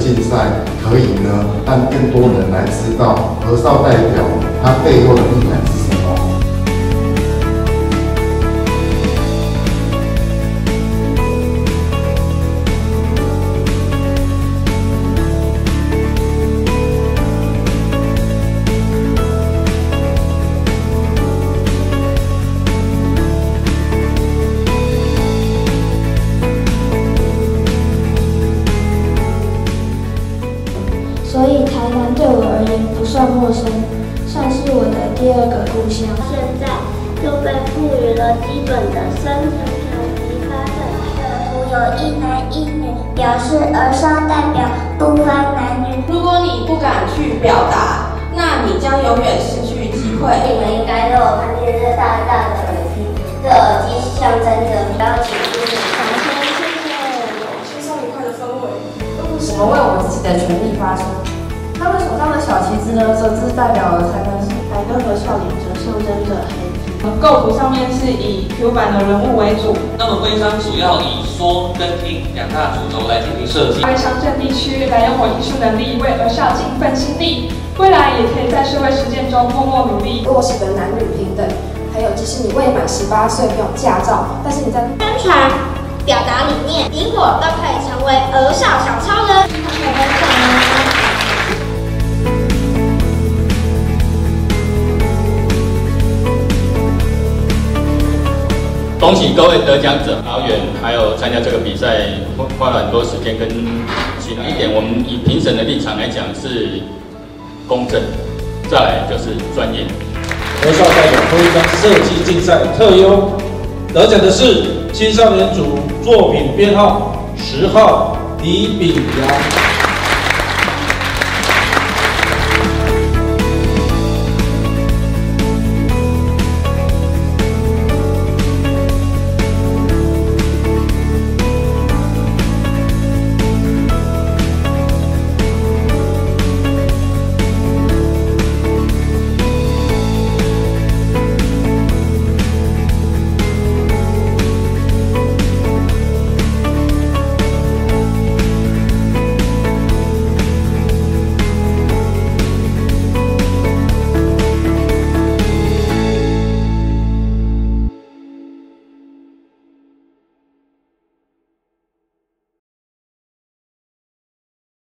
竞赛可以呢，让更多人来知道儿少代表它背后的意涵是什么。 所以台南对我而言不算陌生，算是我的第二个故乡。 现在又被赋予了基本的生存权及发展权。图有一男一女，表示儿少代表不分男女。 如果你不敢去表达，那你将永远失去机会。 你们应该都有看见这大大的耳机，这耳机象征着邀请自己上天。谢谢， 有轻松愉快的氛围。 我们为我们自己的权利发声。他们手上的小旗子呢，则是代表了台南市白跟和少年则象征着黑。 构图上面是以 Q 版的人物为主。 那么徽章主要以说跟听两大主轴来进行设计。 为乡镇地区来用我艺术能力为儿少尽一份心力，未来也可以在社会实践中默默努力。 落实的男女平等，还有即使你未满18岁没有驾照，但是你在宣传、表达理念，你我都可以成为儿少小超人。 恭喜各位得奖者，导演还有参加这个比赛花了很多时间跟其他一点，我们以评审的立场来讲是公正，再来就是专业。 儿少代表徽章设计竞赛特优，得奖的是青少年组作品编号10号李炳阳。